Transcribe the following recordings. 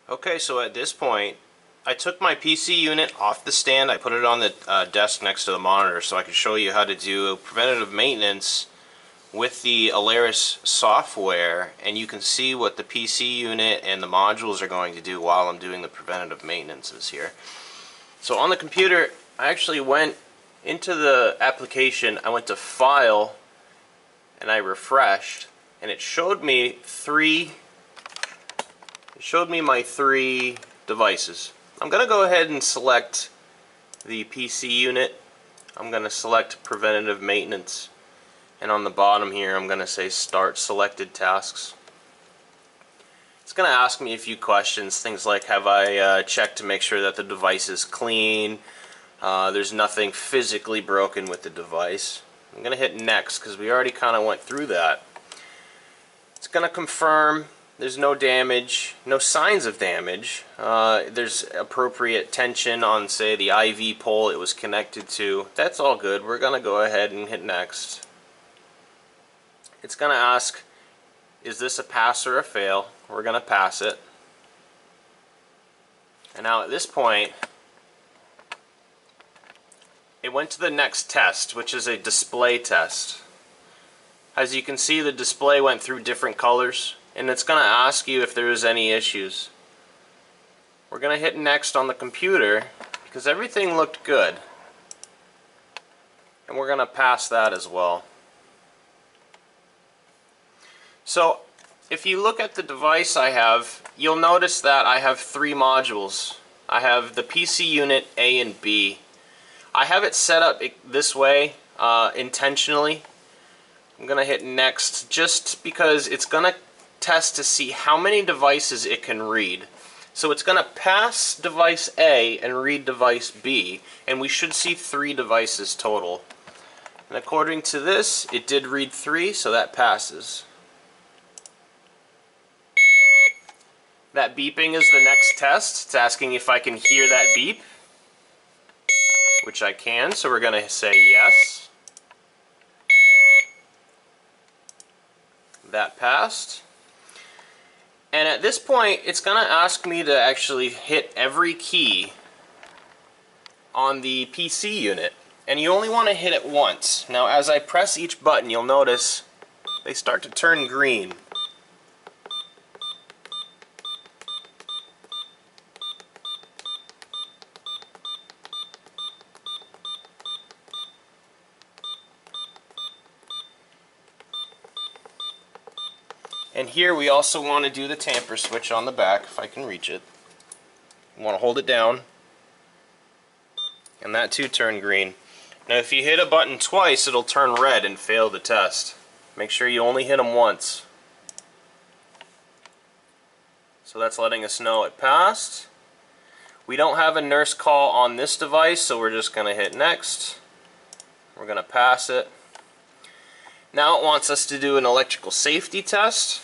Okay, so at this point, I took my PC unit off the stand. I put it on the desk next to the monitor so I could show you how to do preventative maintenance with the Alaris software, and you can see what the PC unit and the modules are going to do while I'm doing the preventative maintenances here. So on the computer, I actually went into the application, I went to File, and I refreshed, and it showed me my three devices. I'm going to go ahead and select the PC unit. I'm going to select preventative maintenance, and on the bottom here I'm going to say start selected tasks. It's going to ask me a few questions, things like have I checked to make sure that the device is clean, there's nothing physically broken with the device. I'm going to hit next because we already kind of went through that. It's going to confirm there's no damage, no signs of damage. There's appropriate tension on, say, the IV pole it was connected to. That's all good. We're going to go ahead and hit next. It's going to ask, is this a pass or a fail? We're going to pass it. And now at this point, it went to the next test, which is a display test. As you can see, the display went through different colors, and it's going to ask you if there is any issues. We're going to hit next on the computer because everything looked good, and we're going to pass that as well. So if you look at the device I have, you'll notice that I have three modules. I have the PC unit A and B. I have it set up this way intentionally. I'm going to hit next just because it's going to test to see how many devices it can read. So it's going to pass device A and read device B, and we should see 3 devices total. And according to this, it did read 3, so that passes. That beeping is the next test. It's asking if I can hear that beep, which I can, so we're going to say yes. That passed. And at this point, it's going to ask me to actually hit every key on the PC unit. And you only want to hit it once. Now, as I press each button, you'll notice they start to turn green. And here we also want to do the tamper switch on the back, if I can reach it. You want to hold it down, and that too turned green. Now if you hit a button twice, it'll turn red and fail the test. Make sure you only hit them once. So that's letting us know it passed. We don't have a nurse call on this device, so we're just going to hit next. We're going to pass it. Now it wants us to do an electrical safety test.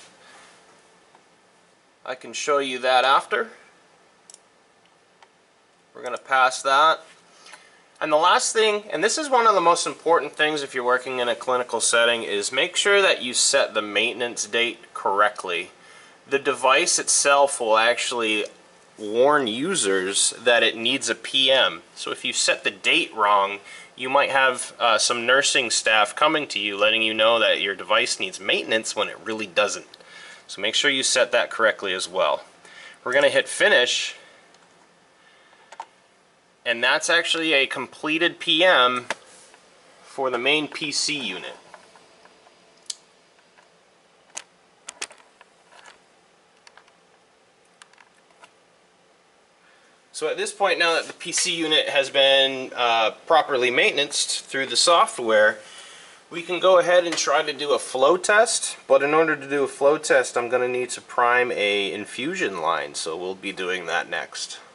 I can show you that after. We're going to pass that. And the last thing, and this is one of the most important things if you're working in a clinical setting, is make sure that you set the maintenance date correctly. The device itself will actually warn users that it needs a PM. So if you set the date wrong, you might have some nursing staff coming to you letting you know that your device needs maintenance when it really doesn't. So make sure you set that correctly as well. We're going to hit finish, and that's actually a completed PM for the main PC unit. So at this point, now that the PC unit has been properly maintained through the software, we can go ahead and try to do a flow test. But in order to do a flow test, I'm going to need to prime a infusion line, so we'll be doing that next.